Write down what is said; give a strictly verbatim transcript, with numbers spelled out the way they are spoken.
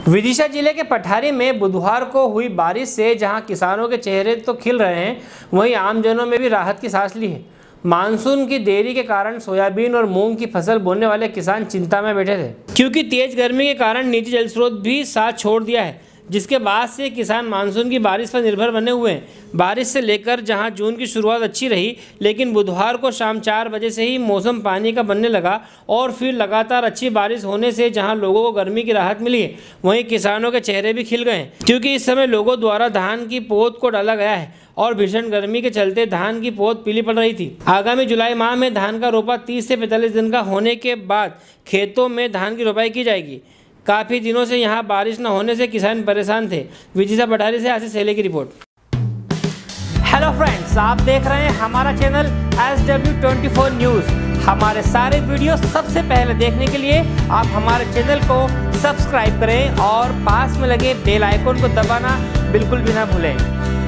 विदिशा जिले के पठारी में बुधवार को हुई बारिश से जहां किसानों के चेहरे तो खिल रहे हैं, वहीं आमजनों में भी राहत की सांस ली है। मानसून की देरी के कारण सोयाबीन और मूंग की फसल बोने वाले किसान चिंता में बैठे थे, क्योंकि तेज गर्मी के कारण निजी जल स्रोत भी साथ छोड़ दिया है, जिसके बाद से किसान मानसून की बारिश पर निर्भर बने हुए हैं। बारिश से लेकर जहां जून की शुरुआत अच्छी रही, लेकिन बुधवार को शाम चार बजे से ही मौसम पानी का बनने लगा और फिर लगातार अच्छी बारिश होने से जहां लोगों को गर्मी की राहत मिली है, वहीं किसानों के चेहरे भी खिल गए हैं, क्योंकि इस समय लोगों द्वारा धान की पोत को डाला गया है और भीषण गर्मी के चलते धान की पोत पीली पड़ रही थी। आगामी जुलाई माह में धान का रोपा तीस से पैंतालीस दिन का होने के बाद खेतों में धान की रोपाई की जाएगी। काफ़ी दिनों से यहाँ बारिश न होने से किसान परेशान थे। विदिशा पठारी से आशीष सेले की रिपोर्ट। हेलो फ्रेंड्स, आप देख रहे हैं हमारा channel S W twenty four news. हमारे सारे वीडियो सबसे पहले देखने के लिए आप हमारे चैनल को सब्सक्राइब करें और पास में लगे बेल आइकन को दबाना बिल्कुल भी ना भूलें।